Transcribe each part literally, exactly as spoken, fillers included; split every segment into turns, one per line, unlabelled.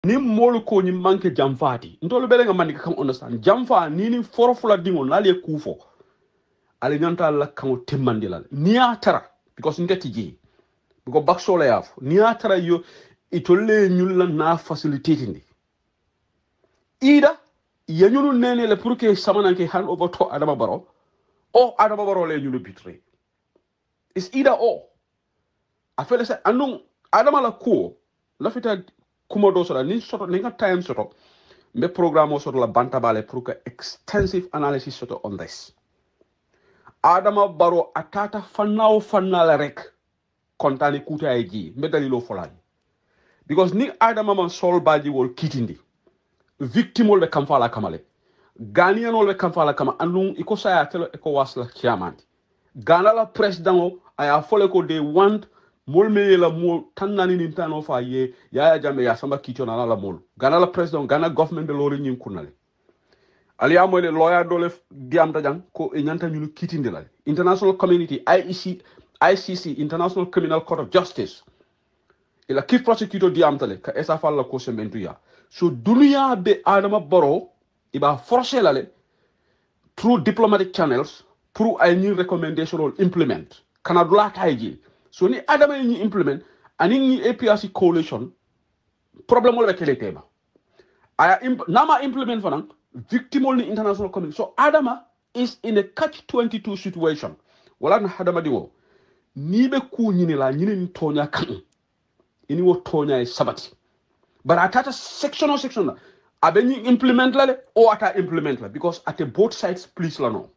ni molu ko ni manke jamfati ntolu bele nga mandi kam understand jamfa ni ni forofula dingo na le kufo ale nyanta la kan timmandilal ni atara because ngati ji because baksole yaf ni atara yo itolle nyulla na facilitating ida yanyunu nene le pour que samananke hand over to Adama Barrow o Adama Barrow le nyulu bitre it's either or afele se anu Adama la ko la fita kumodo so la ni soto ni nga time soto me programme soto la bantabale pour que extensive analysis soto on this Adama Barrow atata fannao fannala rek kontani kuta eji me dalilo folani because ni Adama man sol baji wol kitindi victime wol be kamfala kamale Ghanaian wol be kamfala kama andung iko saya telo iko wasla chairman Ghana la president o aya fole ko they want mol me la mol tanani ni tano fa ye ya jambe ya samba kicho na la mol Ghana la president Ghana government de lori nyim kunale ali amole lawyer dole diam tajang ko e nyanta nyunu kitindi la international community I E C I C C International Criminal Court of Justice ila chief prosecutor diam tale ka esa falla ko sementu ya so dunia be Adama Barrow iba forcer la le through diplomatic channels pour ay ni recommendation or implement kana dula tayji so ni Adama ni implement ani ni A P R C coalition problem wala kele tema aya imp nama implement fanan victim ni international community so Adama is in a catch twenty-two situation wala na Adama diwo ni be ku nyini la nyini ni tonya kan ini wo tonya e sabati but atata section or section la abeni implement la le o ata implement la because at both sides please la no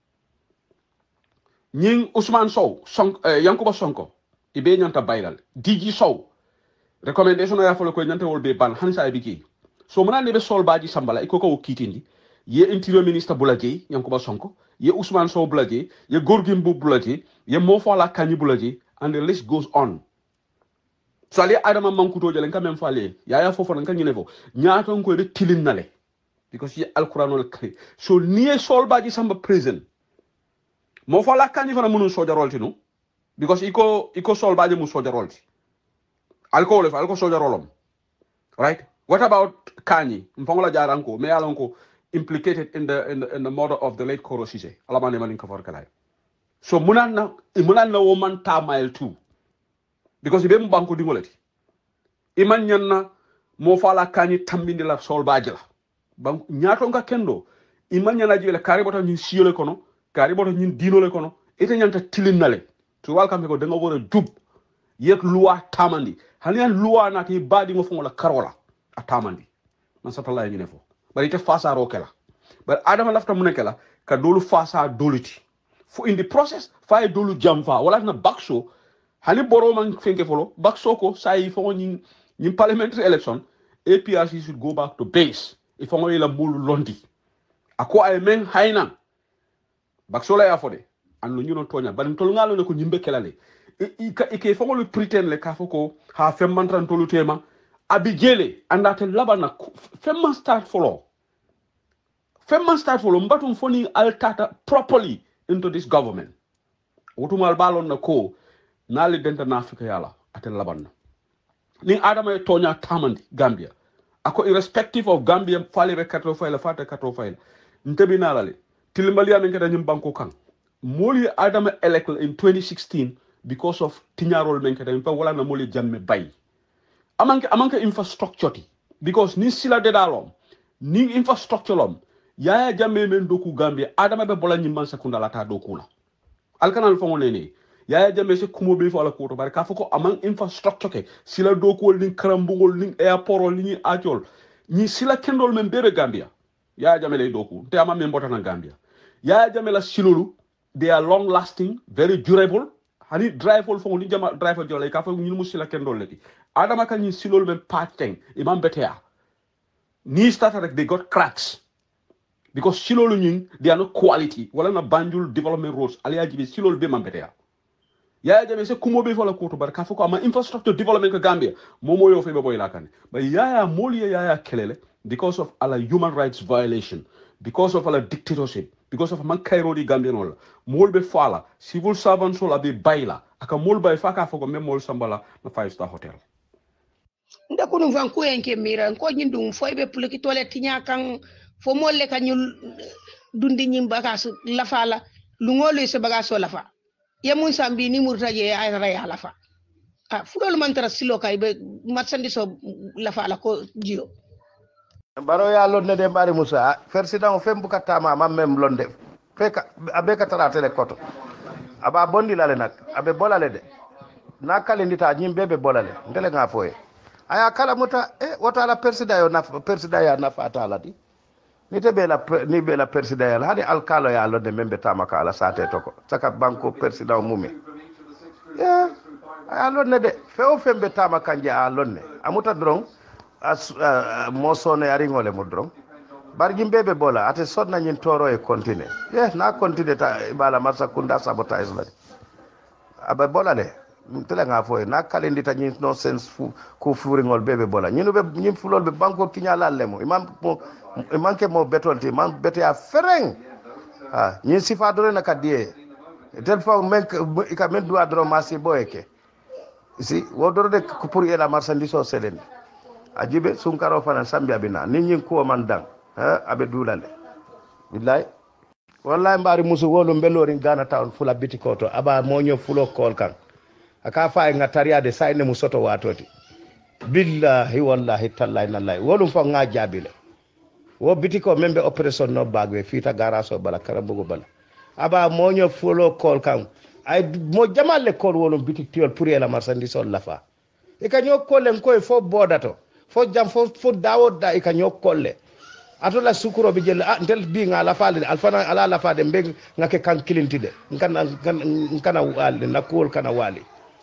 Nying Usman Sow, Sonk, uh, Yankuba Sonko, ibe nyanta bailal. D G Sow, recommendation ya follow ko nyanta wol be ban hansa ibiki. So mona nebe sol baji sambala ikoko ukitindi. Ye interior minister bulaje Yankuba Sonko, ye Usman Sow bulaje, ye Gorgimbu bulaje, ye Mofala Kanyi bulaje, and the list goes on. So ali Adama Mankuto jalen ka même fale. Ya ya fofo nanka nyine fo. Nyaato ko de tilin nale. Because ye Al-Quran wal kare. So niye sol baji samba prison. Mo fala kanyi fana munu soja rolti no because iko iko sol baje mu soja rolti alko le alko soja rolom right what about kanyi mfongola jaranko me alonko implicated in the in the, in the murder of the late Koro Sise alamane manin kafar kalay so munana munana woman ta mile two because ibe mu banko dingolati iman nyanna mo fala kanyi tambindi la sol baje la banko nyato nga kendo iman nyana jile kare bota ni siole kono kari boto ñin dino le kono ite ñanta tilin nale to welcome ko de nga wara dub yek loi tamandi hani an loi na ti badi ngo fongola karola a tamandi man satala ñu ne fo bari te fasa ro kala but Adama lafta mu nekela ka dolu fasa doluti for in the process fay dolu jamfa wala na bakso hani boro man fenke folo bakso ko say fo ñin ñin parliamentary election A P R C should go back to base if ngo ila mulu londi ako ay men hayna baksola ya fode an lu ñuno toña ban tolu ngalo ne ko ñimbe kelale e e ke fongolu pretend le ka foko ha femman tan tolu tema abi jele andate labana femman start follow femman start follow mbatum foni altata properly into this government wotumal balon na ko nali denta na afrika yala atel labanna ni Adama e toña tamandi Gambia ako irrespective of Gambia fale be katro fayla fata katro fayla ntebi nalale Tilimbalia menketa nyim banko kan moli Adama elect in twenty sixteen because of tinyarol menketa impa wala na moli jamme bay amanke amanke infrastructure ti because ni sila de dalom ni infrastructure lom yaya jamme men doku Gambia Adama be bola nyim man sekunda lata doku la alkanal fongo nene yaya jamme se kumo be fo ala ko to bar ka foko amang infrastructure ke sila doku ni karambugol ni airport ni atiol ni sila kendol men bebe Gambia yaya jamme lay doku te ama men botana Gambia Yaya Jamela silolu they are long lasting very durable hani drive all for ni jama drive jole ka fa ñu musila ken doleti Adama kan ni silolu men pateng imam betea ni started like they got cracks because silolu ñing they are not quality wala na Banjul development roads aliya jibe silolu be man betea Yaya Jame se kumo be fola ko to bar ka fa ko ama infrastructure development ka Gambia momo yo fe be boy la kan but Yaya moli Yaya kelele because of a human rights violation because of a dictatorship because of man Cairo di Gambia no mol be fala civil servants wala be bayla aka mol bay faka foko même mol sambala na five star hotel
nde kunum fan ku enke mira ko nyindum fo be puliki tole tinya kan fo molle kan nyul dundi nyim bagasu lafa la lu ngolu se bagaso lafa ya mun sambi ni murtaje ay ya lafa ah fulol man tara silo kay be matsandi so lafa la ko jio
baro ya lonne de mbari musa president fem bukatama mamem londe feka abe katara tele koto aba bondi lale nak abe bolale de na kale ndita nyim bebe bolale ndele nga foye aya kala muta e eh, wata la president yo na president ya na fata la di ni te be la ni be la president ya hadi alkalo ya londe membe tamaka ala sate toko saka banko president mumi yeah aya lonne de feo fembe tamaka nja lonne amuta drong as uh, mosone aringole mo drong bargi mbebe bola ate sodna nyin toro e continue yeah na continue ta bala masa kunda sabotage la aba bola le tele nga foy na kalendi ta nyin no sense fu ko furingol bebe bola nyinu be nyim fulol be banko kinyala lemo imam mo manke mo betolti man bete a fereng ah nyin sifa dore na kadie tel fa men ka men do adro masi boyeke si wodoro de ko pour yela marchandise o selen ajibe sunkaro fana sambia bina ni nyin ko man dang ha abe dulale billahi wallahi mbari musu wolu mbelori gana town fula bitikoto aba monyo fulo kol kan aka fa nga tariade sayne musoto watoti billahi wallahi tallahi nallahi wolu fa nga jabile wo bitiko membe operation no bagwe fita garaso bala karambugo bala aba monyo fulo kol kan ay mo jamalle kol wolu bitik tiol pour la marchandise on lafa e kanyo kolen koy fo bodato fo jam fo fo dawo da e kanyo kolle atola sukuro bi jël ah ndel bi nga la faade alfana ala la faade mbeg ngake kan kilintide ngana ngana wali nakol kana wali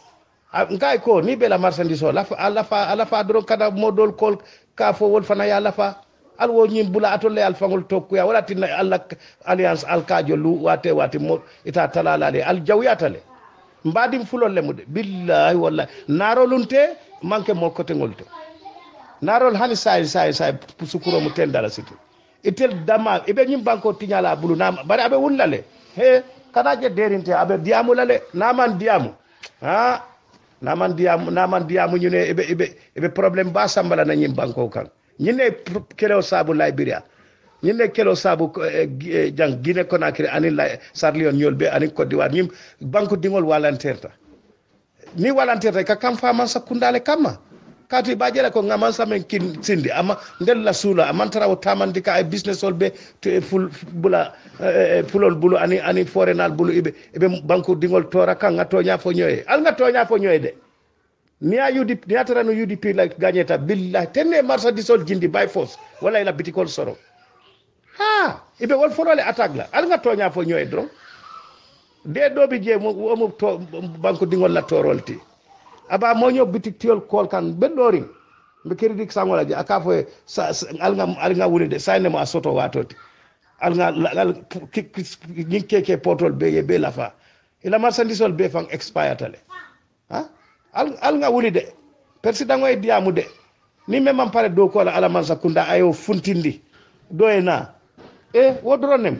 ngay ko ni be la marchandise la fa ala fa ala fa dro kada modol kol ka fo wol fana ya la fa al wo nyim bula atolle al fangol tokku ya wala tin alla alliance al kajo lu wate wate mo ita talala le al jawyatale mbadim fulol le mude billahi wallahi narolunte manke mo kote ngolte narol hani say say say sukuro mu tendala siti itel dama ibe nyim banko tinyala bulu na bari abe wullale he kana je derinte abe diamu lale naman diamu ha naman diamu naman diamu nyune ibe ibe ibe problem ba sambala na nyim banko kan nyine kelo sabu liberia nyine kelo sabu eh, jang Guinée Conakry ani la sarlion nyolbe ani Côte d'Ivoire nyim banko dingol walanterta ni walanterta ka kam fama sakundale kama kati bajela ko ngamansa men kin sindi ama ndel la sula amantara o tamandika ay business olbe to ful bula fulol bulu ani ani forenal bulu ibe ibe banko dingol tora kan ngato nya fo nyoy al ngato nya fo nyoy de ni a U D P ni atara no U D P like gagneta billahi tenne marsa disol jindi by force wala ila bitikol soro ha ibe wol forole attaque la al ngato nya fo nyoy dron de dobi je mo mo to banko dingol la torolti aba moño bitik tiol kol kan bedori be crédit sangola ji aka fo alga alga wuli de sayne mo asoto watoti alga al ngi keke potol be be lafa ila marchandise be fang expire tale ha al alga wuli de president ngoy diamu de ni memam pare do ko ala man sakunda ayo funtindi doyna e wodronem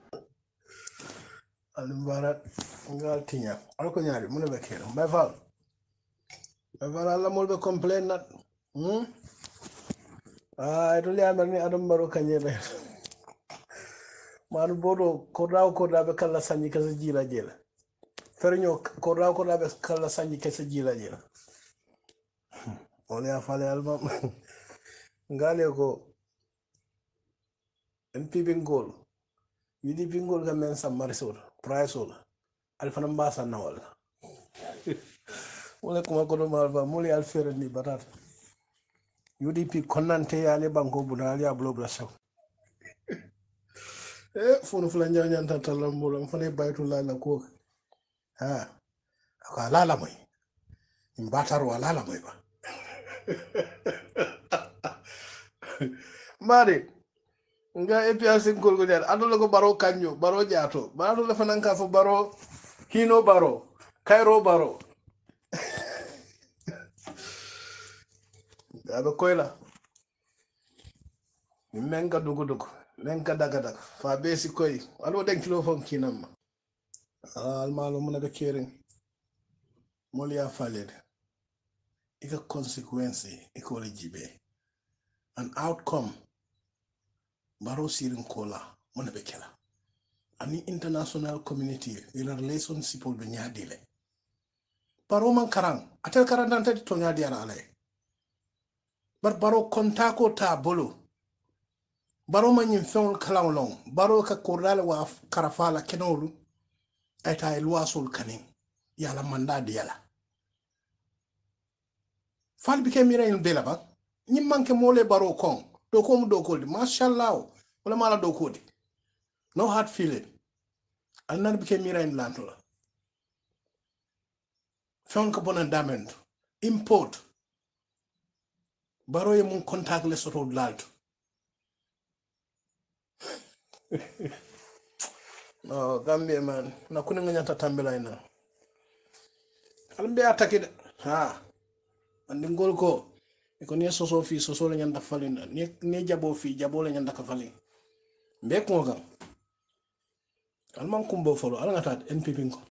alumbarat ngal tinya alko nyaari mun be kero bay fal Bara la molbe complain nat hmm ah itu lihat ni adam baru kanyere maru bodo kodaw kodabe kala sanyi kala jila jela fernyo kodaw kodabe kala sanyi kala jila jela on ya fale album ngale ko M P bingol yidi bingol ga men sam marisol priceol alfana mbasa nawal wala kuma ko do malba muli alfere ni batat U D P konante yale banko buna ya blobla saw eh fonu fula nyaw nyanta talambo fane baytu la la ko ha ko la la moy mbatar wala la moy ba mari nga E P R C ngol go der adolo ko baro kanyo baro jaato baro la fananka fo baro kino baro kairo baro abe koyla menga dugu dugu menga daga daga fa besi koy alo den kilo fon kinam al malo mun be kering molia falede ika consequence iko le jibe an outcome baro sirin kola mona be kela ani international community ila relationship be nyaadile baro man karang atel karandante to nyaadi ara ale bar baro kontako ta bolo baro man yin fewol kalawlon baro ka kordale wa karafala kenolu ay tay luwasul kanin yala manda diala fal bi ke mira in bela ba ñim manke mole baro kon do ko mu do ko di mashallah wala mala do ko di no hard feeling annan bi ke mira in lantola fon ko bonan damendo import baro ye mun contact le soto lalto no gambia man na kuni ngata tambela ina albe attaque ha andi ngol ko ko ne soso fi soso la nyanda falina ne ne jabo fi jabo la nyanda ka fali be ko ga alman kumbo folo ala ngata npp ko